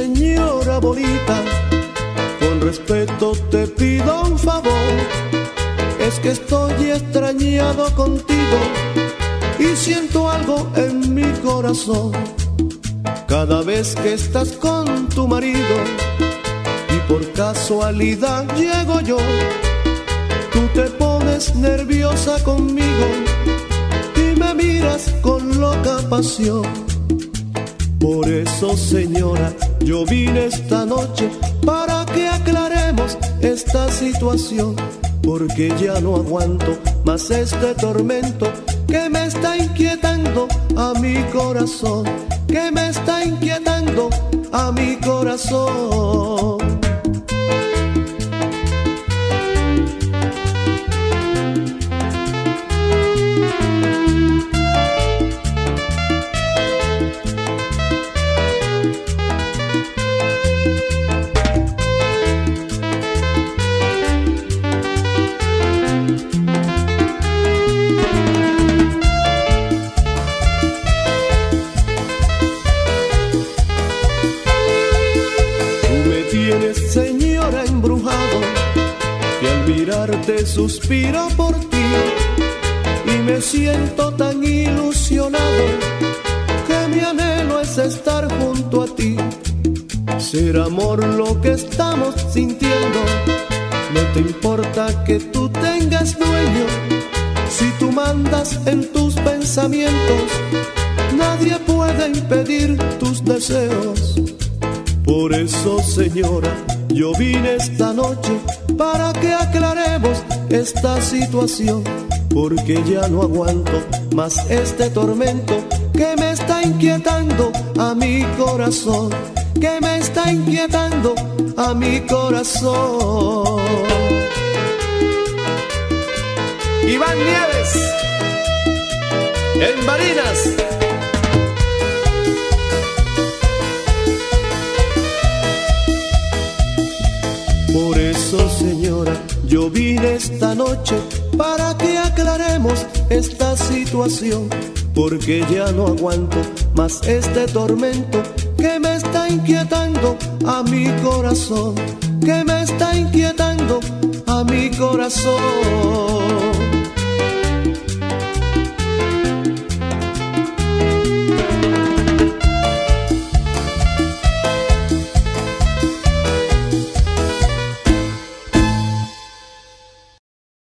señora bonita, con respeto te pido un favor. Es que estoy extrañado contigo y siento algo en mi corazón. Cada vez que estás con tu marido y por casualidad llego yo, tú te pones nerviosa conmigo y me miras con loca pasión. Por eso, señora, yo vine esta noche para que aclaremos esta situación, porque ya no aguanto más este tormento que me está inquietando a mi corazón, que me está inquietando a mi corazón. Señora, embrujado, que al mirarte suspiro por ti y me siento tan ilusionado que mi anhelo es estar junto a ti. Será amor lo que estamos sintiendo, no te importa que tú tengas dueño. Si tú mandas en tus pensamientos, nadie puede impedir tus deseos. Por eso, señora, yo vine esta noche para que aclaremos esta situación, porque ya no aguanto más este tormento que me está inquietando a mi corazón, que me está inquietando a mi corazón. Iván Nieves, en Barinas. Por eso, señora, yo vine esta noche para que aclaremos esta situación, porque ya no aguanto más este tormento que me está inquietando a mi corazón, que me está inquietando a mi corazón.